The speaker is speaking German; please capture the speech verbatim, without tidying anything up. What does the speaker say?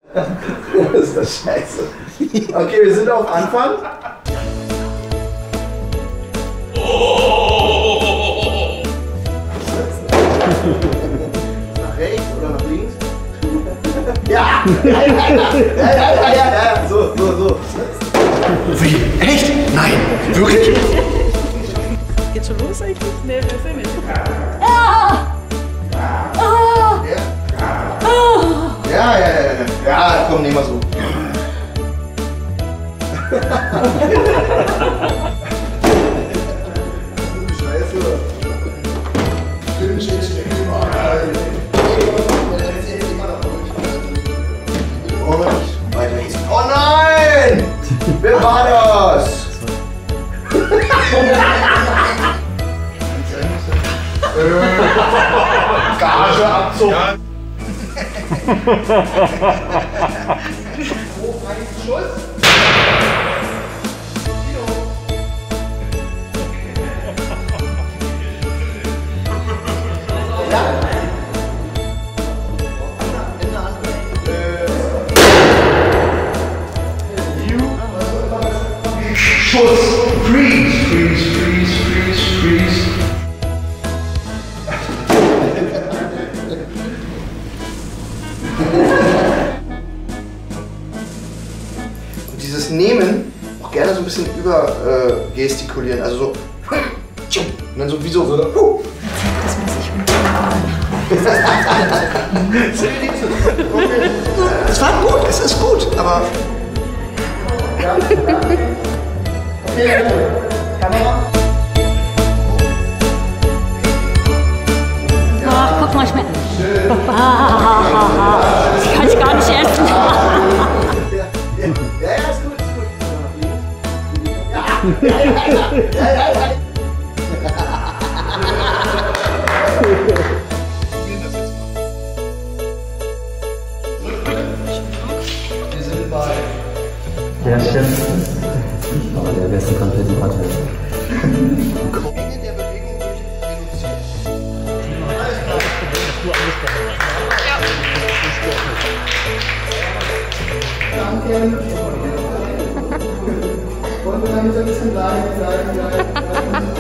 Das ist das Scheiße. Okay, wir sind auf Anfang. Nach rechts oder nach links? Ja! Ja, ja, ja, ja, ja, ja, ja, so, so, so. Wie? Echt? Nein, wirklich? Geht schon los eigentlich? Nee, wir sind nicht. Ja, ja, ja, ja. Ja, komm, nehmen wir so. Scheiße. Stimmt, steht, steht immer. Und weiter geht's. Oh nein! Wer war das? Gageabzug. Ja. Schuss. Schuss! Freeze! Freeze! Freeze! Freeze! Freeze! Und dieses Nehmen auch gerne so ein bisschen über äh, gestikulieren, also so und dann so wie so. so Das muss ich okay. Es war gut, es ist gut, aber. Ja, ja. Okay, Kamera. Ach, guck mal, schmecken. Das kann ich gar nicht essen. Ja, ja, ist gut, ist gut. Ja, ja, ja, ja, ja, ja. Wir sind bei Der Chef, aber der beste Konfetti hat er. Menge der Bewegung durch reduzieren. Danke. Und dann ein bisschen bleiben, bleiben, bleiben.